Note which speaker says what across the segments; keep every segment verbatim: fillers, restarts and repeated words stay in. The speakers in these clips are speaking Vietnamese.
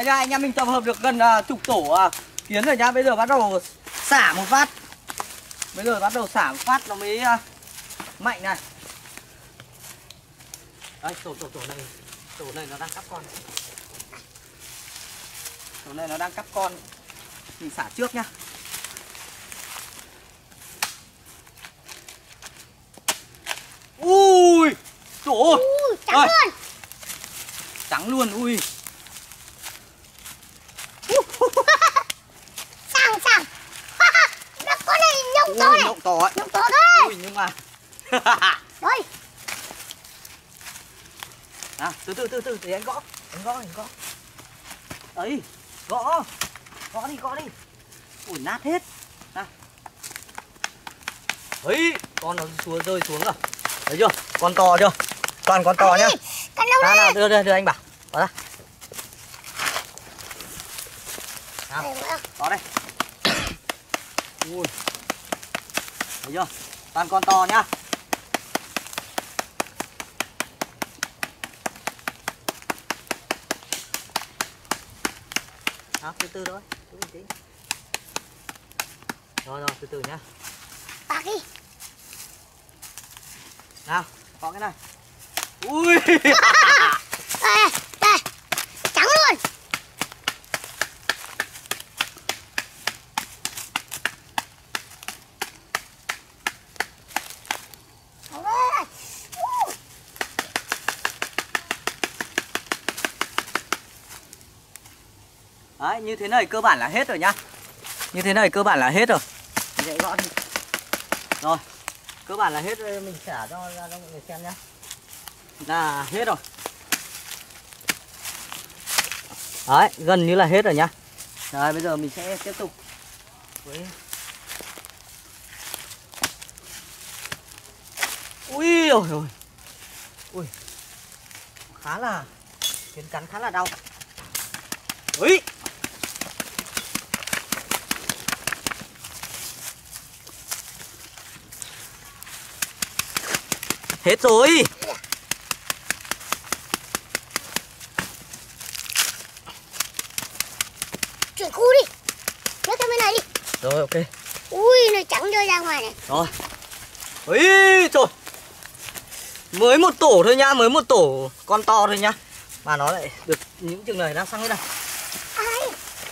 Speaker 1: Đấy nha, anh em mình tập hợp được gần uh, chục tổ uh, kiến rồi nhá. Bây giờ bắt đầu xả một phát. Bây giờ bắt đầu xả một phát nó mới uh, mạnh này. Đây, tổ tổ tổ này, tổ này nó đang cắp con. Tổ này nó đang cắp con. Mình xả trước nhá. Ui, trời ơi,
Speaker 2: ui, trắng ơi. Luôn.
Speaker 1: Trắng luôn, ui.
Speaker 2: Sàng sàng. Nó có này nhộng to này.
Speaker 1: Nhộng to ấy.
Speaker 2: Nhộng to thôi.
Speaker 1: Ui nhưng mà.
Speaker 2: Đây.
Speaker 1: À, từ từ từ từ để anh gõ, anh gõ, anh gõ. Ấy, gõ. Gõ đi, gõ đi. Ui nát hết. Nào. Ấy, con nó xuống rơi xuống rồi. Thấy chưa? Con to chưa? Toàn con to nhá.
Speaker 2: Con đâu
Speaker 1: nào, nào, đưa đưa đưa anh bảo. Bỏ ra. Nào, có đây. Ui. Thấy chưa? Toàn con to nhá. Nào, từ từ thôi. Từ từ tí. Rồi rồi, từ từ nhá.
Speaker 2: Bạc đi.
Speaker 1: Nào, có cái này. Ui.
Speaker 2: Đây, đây. Trắng luôn.
Speaker 1: Đấy, như thế này cơ bản là hết rồi nhá. Như thế này cơ bản là hết rồi. Mình sẽ gõ đi. Rồi, cơ bản là hết rồi, mình xả cho ra cho mọi người xem nhá. Là hết rồi. Đấy, gần như là hết rồi nhá. Rồi, bây giờ mình sẽ tiếp tục với... Ui ôi ôi. Ui. Khá là kiến cắn khá là đau. Ui. Hết rồi.
Speaker 2: Chuyển khu đi. Nhớ theo bên này đi.
Speaker 1: Rồi ok.
Speaker 2: Ui, nó trắng rơi ra ngoài này.
Speaker 1: Rồi. Ui trời. Mới một tổ thôi nhá, mới một tổ con to thôi nhá. Mà nó lại được những chừng này đang sang hết này.
Speaker 2: Ai?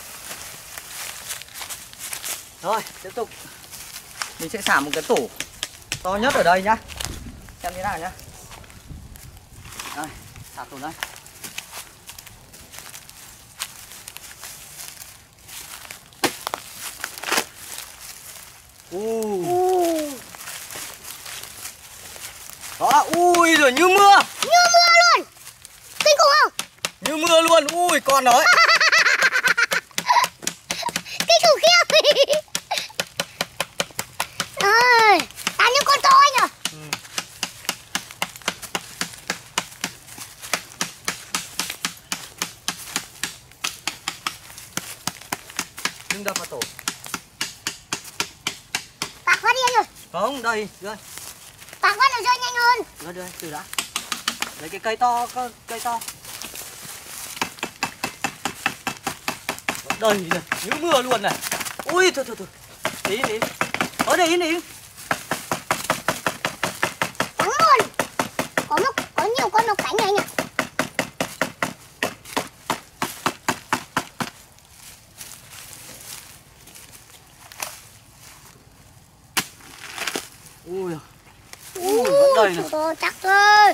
Speaker 1: Rồi, tiếp tục. Mình sẽ xả một cái tổ to nhất ở đây nhá. Xem thế nào nhá. Đây, xả tổ đây. Uh.
Speaker 2: Uh.
Speaker 1: Đó, ui rồi như mưa.
Speaker 2: Như mưa luôn. Kinh khủng không?
Speaker 1: Như mưa luôn, ui con đó ấy.
Speaker 2: Kinh khủng khiếp. Ơi, à những con to ấy nhỉ?
Speaker 1: Ừ. Đừng đập vào tổ.
Speaker 2: Bạc phát đi anh ơi.
Speaker 1: Không, đây, đây.
Speaker 2: Bạc phát nó rơi nhanh hơn.
Speaker 1: Đưa đưa, từ đã. Lấy cái cây to, cây to. Đây này, như mưa luôn này. Ui, thôi thôi thôi. Tí tí. Ở đây đi.
Speaker 2: Trắng luôn. Có một, có nhiều con mọc cánh này anh ạ.
Speaker 1: Ui. Ui, vẫn đầy này.
Speaker 2: Ôi, chắc thôi.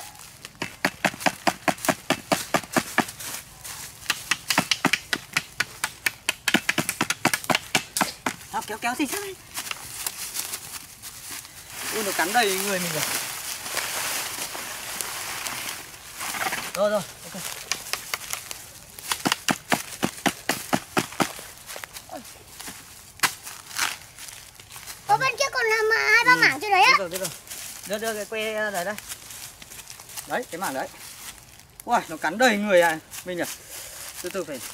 Speaker 1: Nào, kéo kéo gì sao đây? Ui, nó cắn đầy người mình rồi. Rồi rồi, ok.
Speaker 2: Ở bên kia còn làm hai ba mảng trên đấy á.
Speaker 1: Được rồi, được rồi. Đưa đưa cái que đấy đây. Đấy, cái mảng đấy. Ui, nó cắn đầy người à mình à. Từ từ phải.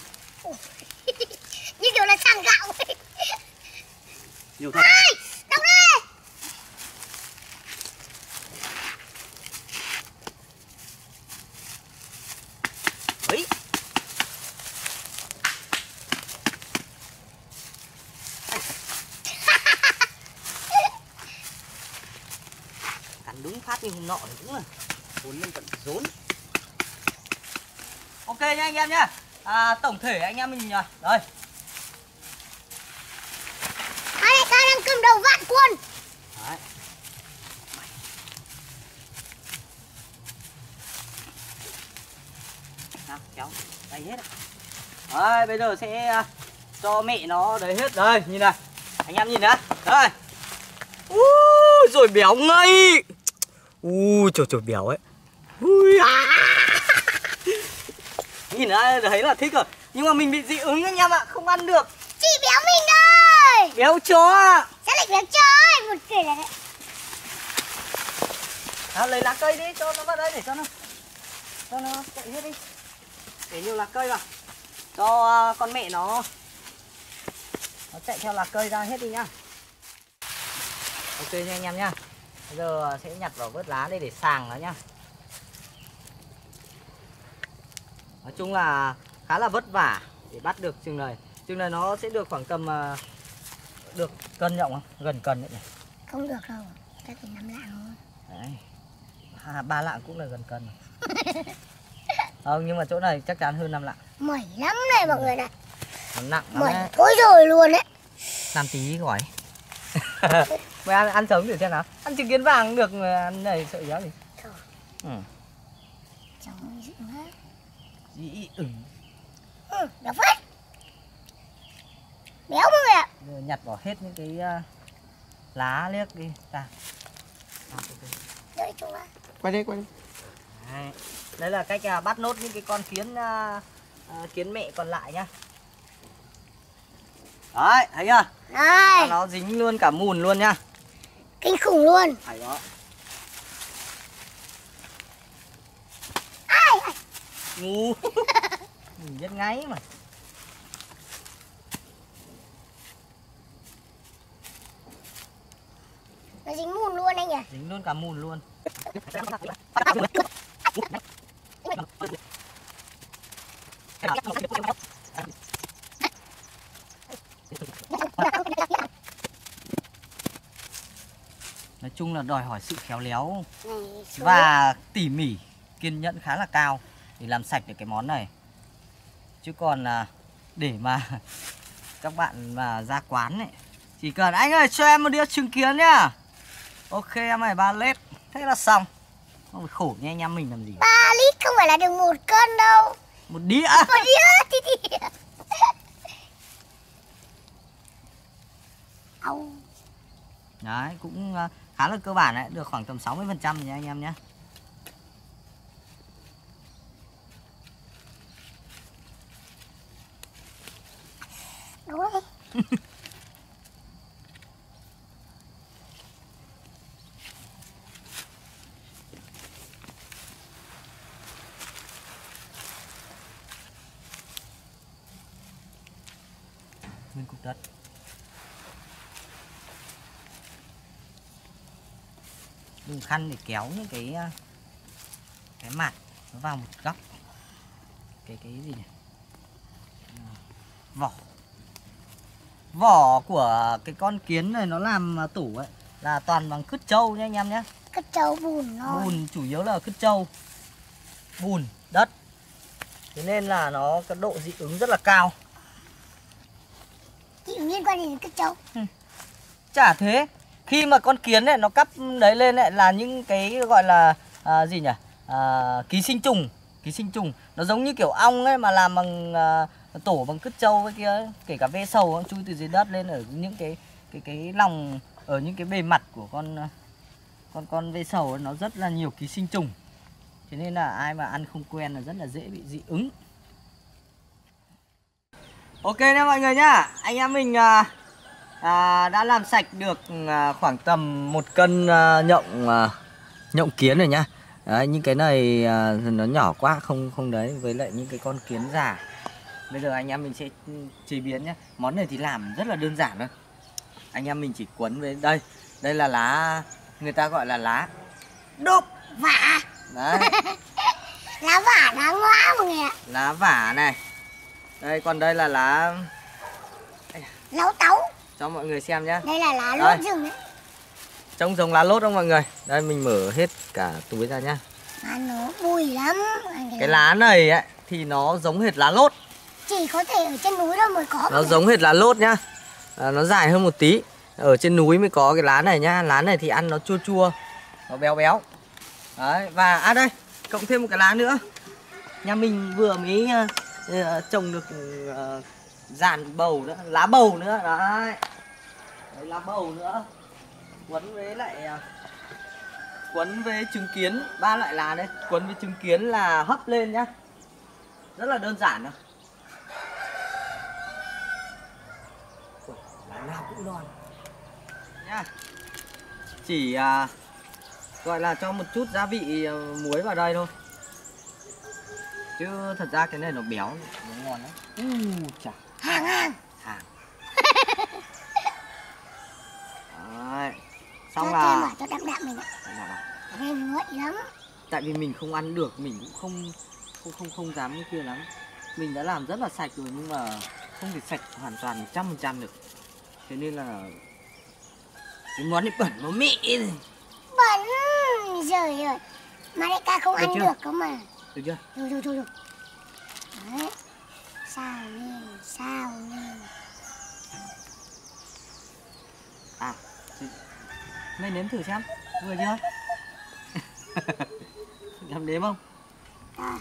Speaker 2: Như kiểu là sàng gạo.
Speaker 1: Nhiều thật.
Speaker 2: Ai, đóng đi.
Speaker 1: Ấy. như hôm nọ thì cũng là cuốn lên tận rốn. Ok nha anh em nhá. À, tổng thể anh em mình rồi. Đây.
Speaker 2: Hai đại ca đang cầm đầu vạn quân.
Speaker 1: Đấy. Nào, kéo tay hết. Đấy, bây giờ sẽ uh, cho mẹ nó đấy hết. Đây, nhìn này. Anh em nhìn đã. Đây. Ui, rồi béo ngây. Ui, trời trời béo ấy. Ui, à. Nhìn đã thấy là thích rồi. Nhưng mà mình bị dị ứng anh em ạ, không ăn được.
Speaker 2: Chị béo mình ơi.
Speaker 1: Béo chó ạ.
Speaker 2: Sao lại béo chó ấy? Một cười là đấy.
Speaker 1: À, lấy lá cây đi, cho nó vào đây để cho nó cho nó chạy hết đi. Để nhiều lá cây vào. Cho uh, con mẹ nó nó chạy theo lá cây ra hết đi nhá. Ok nha anh em nhá. Bây giờ sẽ nhặt vào vớt lá đây để sàng nó nhá. Nói chung là khá là vất vả để bắt được chừng này. Chừng này nó sẽ được khoảng tầm uh, được cân nhộng không? Gần cân đấy nhỉ?
Speaker 2: Không được đâu. Ta phải năm lạng thôi.
Speaker 1: Đấy. À, ba lạng cũng là gần cân. Không, nhưng mà chỗ này chắc chắn hơn năm lạng.
Speaker 2: Mẩy lắm này mọi người này.
Speaker 1: Nó nặng lắm
Speaker 2: Mẩy
Speaker 1: đấy.
Speaker 2: thối rồi luôn đấy.
Speaker 1: năm tí gói. Mày ăn, ăn sống thử xem nào. Ăn trứng kiến vàng cũng được, ăn này sợ béo gì.
Speaker 2: Thôi.
Speaker 1: Ừ.
Speaker 2: Chẳng dị hết.
Speaker 1: Dị ứng.
Speaker 2: Ừ, béo phát. Béo mọi người ạ.
Speaker 1: Nhặt bỏ hết những cái uh, lá liếc đi. Ta.
Speaker 2: Đợi chúng ta.
Speaker 3: Quay đi, quay đi.
Speaker 1: Đấy. Đấy là cách uh, bắt nốt những cái con kiến uh, uh, kiến mẹ còn lại nhá. Đấy, thấy chưa?
Speaker 2: Đây.
Speaker 1: Nó dính luôn cả mùn luôn nhá.
Speaker 2: Kinh khủng luôn.
Speaker 1: Phải đó.
Speaker 2: Ai, ai.
Speaker 1: Ngu. Mình biết ngay mà.
Speaker 2: Nó dính mùn luôn anh nhỉ?
Speaker 1: Dính luôn cả mùn luôn. Nói chung là đòi hỏi sự khéo léo và tỉ mỉ, kiên nhẫn khá là cao để làm sạch được cái món này. Chứ còn là để mà các bạn mà ra quán ấy, chỉ cần anh ơi cho em một đĩa trứng kiến nhá. Ok em này ba lít. Thế là xong. Không phải khổ như anh em mình làm gì.
Speaker 2: ba lít không phải là được một cân đâu.
Speaker 1: Một đĩa.
Speaker 2: Một đĩa thì thì. Au.
Speaker 1: Đấy, cũng khá là cơ bản đấy, được khoảng tầm sáu mươi phần trăm nha anh em nhé.
Speaker 2: Đúng rồi.
Speaker 1: Nguyên cục đất. Dùng khăn để kéo những cái cái mặt nó vào một góc. Cái cái gì nhỉ? Vỏ. Vỏ của cái con kiến này nó làm tủ ấy là toàn bằng cứt trâu nha anh em nhé.
Speaker 2: Cứt trâu bùn thôi.
Speaker 1: Bùn chủ yếu là cứt trâu, bùn, đất. Thế nên là nó có độ dị ứng rất là cao.
Speaker 2: Chị liên quan gì đến cứt trâu?
Speaker 1: Ừ. Chả thế. Khi mà con kiến này nó cắp đấy lên ấy là những cái gọi là à, gì nhỉ? À, ký sinh trùng, ký sinh trùng. Nó giống như kiểu ong ấy mà làm bằng à, tổ bằng cứt trâu với kia ấy. Kể cả ve sầu nó chui từ dưới đất lên ở những cái cái cái lòng, ở những cái bề mặt của con con con ve sầu ấy, nó rất là nhiều ký sinh trùng. Thế nên là ai mà ăn không quen là rất là dễ bị dị ứng. Ok nha mọi người nhá. Anh em mình à, à, đã làm sạch được à, khoảng tầm một cân à, nhộng à, nhộng kiến rồi nhá. Đấy, những cái này à, nó nhỏ quá không không đấy, với lại những cái con kiến già. Bây giờ anh em mình sẽ chế biến nhá. Món này thì làm rất là đơn giản thôi. Anh em mình chỉ cuốn với đây. Đây là lá, người ta gọi là lá đốp
Speaker 2: Vả.
Speaker 1: đấy.
Speaker 2: Lá vả lá ngõa mọi người ạ.
Speaker 1: Lá vả này. Đây còn đây là lá
Speaker 2: Lấu tấu.
Speaker 1: cho mọi người xem nhá.
Speaker 2: Đây là lá
Speaker 1: Đây.
Speaker 2: lốt rừng đấy.
Speaker 1: Trông giống lá lốt không mọi người? Đây mình mở hết cả túi ra nhá.
Speaker 2: Mà nó bùi lắm.
Speaker 1: Cái lá này ấy thì nó giống hệt lá lốt.
Speaker 2: Chỉ có thể ở trên núi đâu mới có.
Speaker 1: Nó giống hệt lá lốt nhá. À, nó dài hơn một tí. Ở trên núi mới có cái lá này nhá. Lá này thì ăn nó chua chua, nó béo béo. Đấy, và à đây, cộng thêm một cái lá nữa. Nhà mình vừa mới uh, trồng được uh, dàn bầu nữa, lá bầu nữa. Đấy, đấy lá bầu nữa. Quấn với lại uh, quấn với trứng kiến, ba loại lá đấy. Quấn với trứng kiến là hấp lên nhá. Rất là đơn giản thôi. Lá nào cũng ngon nhá. Chỉ uh, gọi là cho một chút gia vị uh, muối vào đây thôi. Chứ thật ra cái này nó béo, nó ngon lắm. Uh, chà.
Speaker 2: Hàng hàng.
Speaker 1: Hàng. Đấy. Xong
Speaker 2: cho
Speaker 1: là
Speaker 2: thêm vào cho đậm đậm mình ạ. Cái này nguội lắm.
Speaker 1: Tại vì mình không ăn được, mình cũng không không không không dám như kia lắm. Mình đã làm rất là sạch rồi nhưng mà không thể sạch hoàn toàn một trăm phần trăm được. Thế nên là cái món này bẩn nó mị này.
Speaker 2: Bẩn. Trời ơi. Mà đại ca không
Speaker 1: Được
Speaker 2: ăn
Speaker 1: chưa?
Speaker 2: được cơ mà.
Speaker 1: Được chưa?
Speaker 2: Được được được. Đấy. Sao lên, sao lên.
Speaker 1: À, chị... mày nếm thử xem, vừa chưa? Làm nếm không?
Speaker 2: Rồi.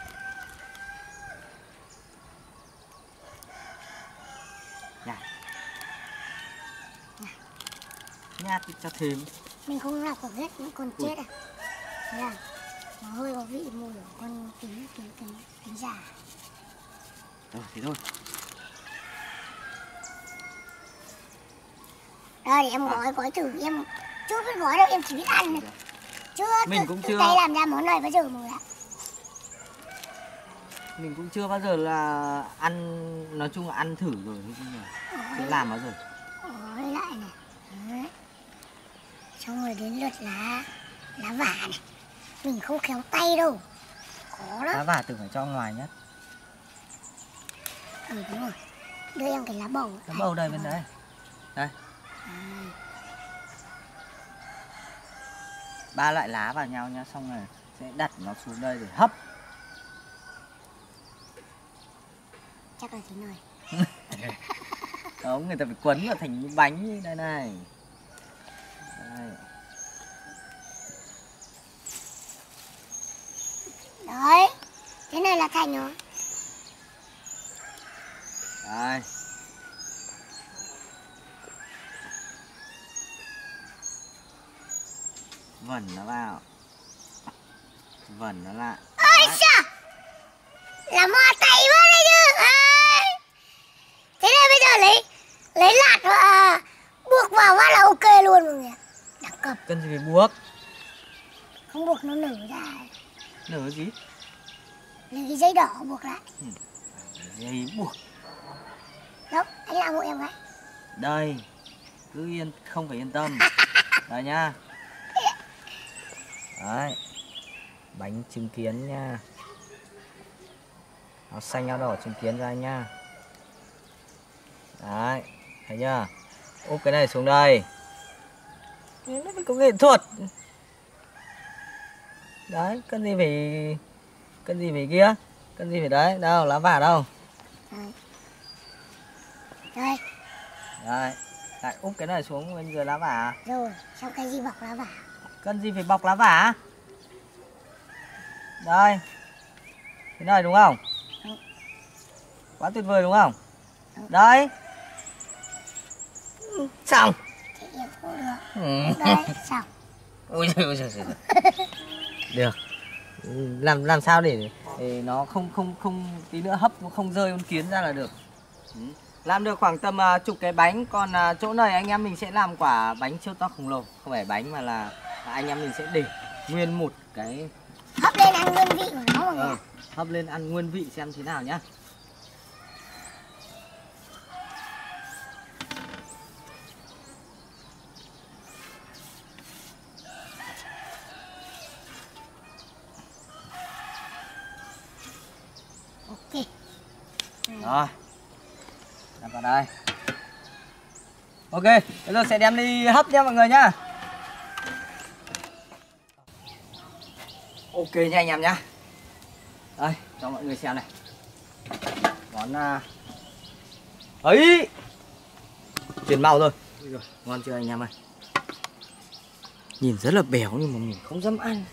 Speaker 1: Nhạt. Nhạt thì cho thêm.
Speaker 2: Mình không lọc được hết những con chết à. Thế là nó hơi có vị mùi của con tính tính tính tính già.
Speaker 1: Rồi thế thôi.
Speaker 2: Đây để em gói gói thử em chưa biết gói đâu, em chỉ biết ăn này. Chưa
Speaker 1: Mình
Speaker 2: tự,
Speaker 1: cũng
Speaker 2: tự
Speaker 1: chưa.
Speaker 2: tay làm ra món này bao giờ mà ạ.
Speaker 1: Mình cũng chưa bao giờ là ăn, nói chung là ăn thử rồi nhưng mà chưa làm bao giờ.
Speaker 2: Gói lại này. Đấy. Xong rồi đến lượt lá lá vả này. Mình không khéo tay đâu. Khó lắm.
Speaker 1: Lá vả tưởng phải cho ngoài nhất.
Speaker 2: Ừ đúng rồi. Đưa em cái lá bầu.
Speaker 1: Lá bầu đây bên đấy. Đây. Ba loại lá vào nhau nhá, xong rồi sẽ đặt nó xuống đây để hấp.
Speaker 2: Chắc là thế này.
Speaker 1: Không, người ta phải quấn vào thành những bánh như đây này. Đây.
Speaker 2: Đấy. Thế này là thành rồi.
Speaker 1: Đây. Vẩn nó vào. Vẩn nó lại.
Speaker 2: Ôi chà. Là mò tay quá đấy chứ. À. Thế này bây giờ lấy lấy lạt và buộc vào phát là ok luôn rồi nhỉ. Đẳng cấp.
Speaker 1: Cần gì phải buộc.
Speaker 2: Không buộc nó nở ra.
Speaker 1: Nở gì?
Speaker 2: Lấy cái giấy đỏ buộc lại.
Speaker 1: Ừ. Dây buộc.
Speaker 2: Đâu, anh làm hộ em cái.
Speaker 1: Đây. Cứ yên, không phải yên tâm. Đây nhá. Đấy. Bánh trứng kiến nha. Áo xanh áo đỏ trứng kiến ra nha. Đấy, thấy chưa? Úp cái này xuống đây. Nó phải có nghệ thuật. Đấy, cần gì phải cần gì phải kia, cần gì phải đấy, đâu lá vả đâu.
Speaker 2: Đây. Đây.
Speaker 1: Đấy, lại úp cái này xuống bên dưới lá vả.
Speaker 2: Rồi, xong cái gì bọc lá vả.
Speaker 1: Cần gì phải bọc lá vả. Đây. Thế này đúng không?
Speaker 2: Ừ.
Speaker 1: Quá tuyệt vời đúng không? Ừ. Đấy. Xong.
Speaker 2: Thế em cũng được.
Speaker 1: Ừ.
Speaker 2: Đây, xong.
Speaker 1: Ôi trời ơi, trời ơi. Được. Làm làm sao để, để nó không không không tí nữa hấp nó không rơi con kiến ra là được. Ừ. Làm được khoảng tầm uh, chục cái bánh, còn uh, chỗ này anh em mình sẽ làm quả bánh siêu to khổng lồ, không phải bánh mà là anh em mình sẽ để nguyên một cái
Speaker 2: Hấp lên ăn nguyên vị của nó mọi người.
Speaker 1: ờ, hấp lên ăn nguyên vị xem thế nào nhá.
Speaker 2: Ok.
Speaker 1: Rồi. Đặt vào đây. Ok, bây giờ sẽ đem đi hấp nha mọi người nhá. Ok nha anh em nhá. Đây cho mọi người xem này. Món uh... ấy chuyển màu rồi. Rồi ngon chưa anh em ơi. Nhìn rất là béo nhưng mà mình không dám ăn.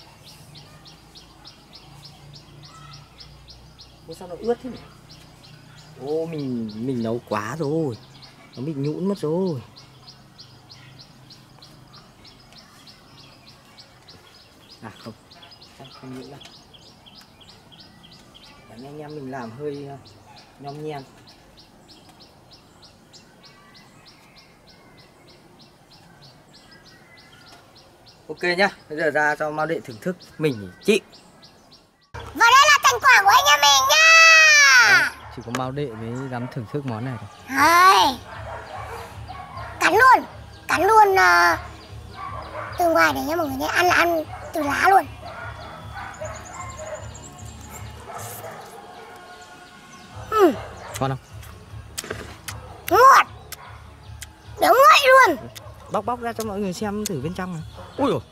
Speaker 1: Ủa sao nó ướt thế nhỉ? Ô mình mình nấu quá rồi, nó bị nhũn mất rồi. À không, không nhũn đâu. Đấy, anh em mình làm hơi uh, nhom nhem. Ok nhá, bây giờ ra cho Mao Đệ thưởng thức mình chị.
Speaker 2: Và đây là thành quả của anh em mình nha.
Speaker 1: Đấy, chỉ có Mao Đệ mới dám thưởng thức món này thôi.
Speaker 2: Rồi. Cắn luôn, cắn luôn uh, từ ngoài để nha mọi người nhé, ăn là ăn từ lá luôn. Ừ.
Speaker 1: Ngon không?
Speaker 2: Ngọt, béo ngậy luôn.
Speaker 1: Bóc bóc ra cho mọi người xem thử bên trong này. Ui dồi.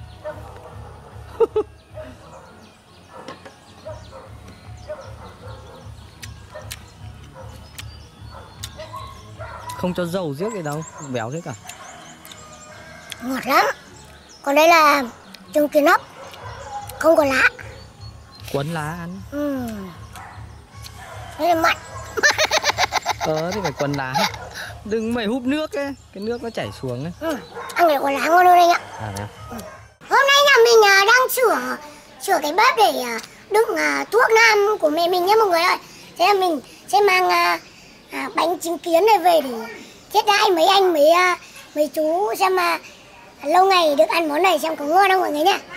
Speaker 1: Không cho dầu giết cái đâu, béo thế cả.
Speaker 2: Ngọt lắm. Còn đây là trứng kiến ốc, không có lá.
Speaker 1: Cuốn lá ăn.
Speaker 2: Ừ. Đây là mặn.
Speaker 1: Ờ thì phải quần lá. Đừng mày húp nước ấy, cái nước nó chảy xuống ấy.
Speaker 2: Ừ. Ăn cái quả lá ngon hơn anh ạ.
Speaker 1: À đấy.
Speaker 2: Ừ. Hôm nay nhà mình uh, đang sửa sửa cái bếp để uh, đựng uh, thuốc nam của mẹ mình nhé mọi người ơi. Thế là mình sẽ mang uh, uh, bánh trứng kiến này về để chết đãi mấy anh mấy uh, mấy chú xem mà uh, lâu ngày được ăn món này xem có ngon không mọi người nhá.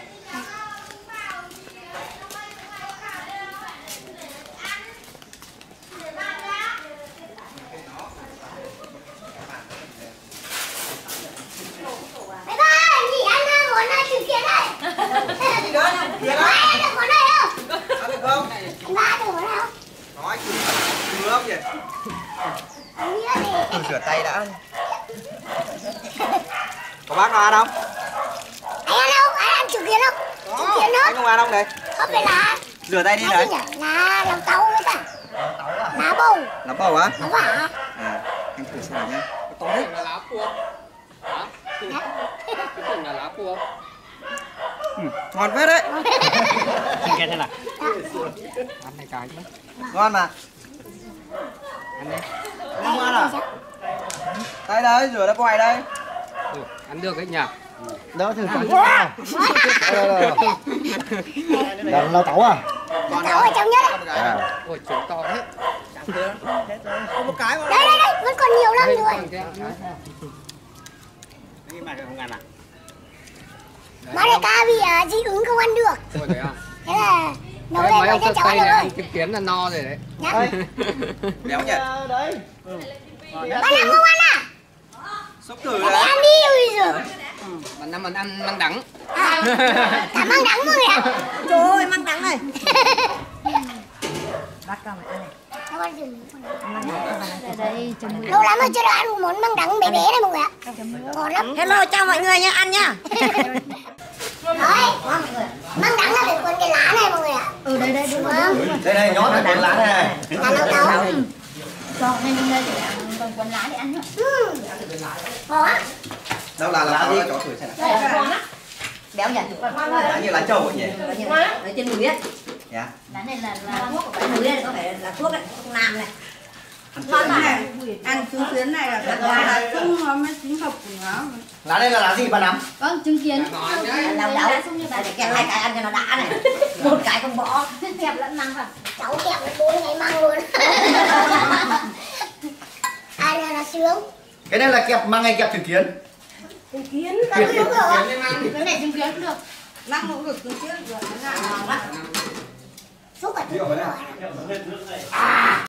Speaker 1: Rửa tay đã. Có bác nào ăn không?
Speaker 2: Anh ăn không? Anh ăn trứng kiến không? Trứng kiến hết.
Speaker 1: Anh không ăn không đấy?
Speaker 2: Không phải lá.
Speaker 1: Rửa tay đi đấy.
Speaker 2: Lá làm tấu với cả lá bầu.
Speaker 1: Lá bầu á?
Speaker 2: Lá quả.
Speaker 1: À, anh thử xem nào nhá.
Speaker 3: To đấy. Là lá cua. Hả? Cái tưởng là lá cua.
Speaker 1: Ừ, ngon phết đấy. Xin nghe thế nào.
Speaker 3: Ăn này cái chứ.
Speaker 1: Ngon mà.
Speaker 3: Ăn đi.
Speaker 1: Không ngon à? Đây đây, rửa đã quay đây.
Speaker 3: Ừ, ăn được đấy nhỉ.
Speaker 1: Đó thử quả nào. Đây đây đây. Là lá tấu à?
Speaker 2: Tấu ở trong nhất đấy.
Speaker 1: À.
Speaker 3: Ôi trứng to đấy.
Speaker 1: Có một cái mà.
Speaker 2: Đây đây đây, vẫn còn nhiều lắm rồi.
Speaker 1: Nhưng mà không ăn à?
Speaker 2: Má này ca vì uh, dị ứng không ăn được.
Speaker 3: Ôi thế à?
Speaker 2: Thế là nấu
Speaker 3: Đấy,
Speaker 2: lên
Speaker 3: mấy
Speaker 2: cho
Speaker 3: ông
Speaker 2: cháu
Speaker 3: sơ
Speaker 2: ăn
Speaker 3: tây
Speaker 2: được
Speaker 3: này
Speaker 2: rồi.
Speaker 3: ăn trứng kiến là no rồi đấy.
Speaker 2: Nhá.
Speaker 1: Béo nhỉ? Đấy.
Speaker 2: Bạn nào không ăn à?
Speaker 1: Xúc thử
Speaker 2: Bạn
Speaker 1: đấy.
Speaker 2: ăn đi ui giời.
Speaker 3: Bạn năm mình ăn măng đắng.
Speaker 2: À, cả măng đắng mọi người ạ.
Speaker 4: Trời ơi, măng đắng này.
Speaker 2: Bác cho mày ăn này. Cháu ăn rừng. Lâu lắm rồi chưa được ăn một món măng đắng bé bé này mọi người ạ. Ngon lắm.
Speaker 4: Hello, chào mọi người nha, ăn nha.
Speaker 2: Đấy, ngon mọi người. Măng đắng là phải cuốn cái lá này mọi người ạ.
Speaker 4: Ừ, đây đây đúng
Speaker 2: Đúng
Speaker 4: rồi.
Speaker 2: không?
Speaker 1: Đây đây, nhón phải cuốn lá này.
Speaker 2: Lá lâu tấu.
Speaker 4: Cho nên lên đây để ăn còn quần lá để ăn nữa.
Speaker 2: Ừ. Ngon á.
Speaker 1: Đâu là lá gì? Cho thử xem nào.
Speaker 4: Béo nhỉ?
Speaker 1: Lá như lá trầu ấy nhỉ?
Speaker 4: Ở trên núi ấy.
Speaker 1: Dạ.
Speaker 4: Lá này là, là thuốc của núi đây, có phải là thuốc đấy, thuốc nam này. Ngon này,
Speaker 5: ăn trứng kiến này là là không nó mới chính hợp của nó.
Speaker 1: Lá đây là lá gì bà nắm?
Speaker 4: vâng, trứng kiến. Đau đau. Để kẹp hai cái ăn cho nó đã này. Một cái không bỏ.
Speaker 2: Kẹp lẫn măng vào. Cháu kẹp với bốn cái măng luôn. Ai là nó sướng.
Speaker 1: Cái này là kẹp măng hay kẹp trứng kiến?
Speaker 2: Trứng kiến. Đúng rồi.
Speaker 4: Cái này trứng kiến cũng được.
Speaker 5: Măng cũng được trứng kiến được.
Speaker 2: Xúc ở trứng kiến rồi.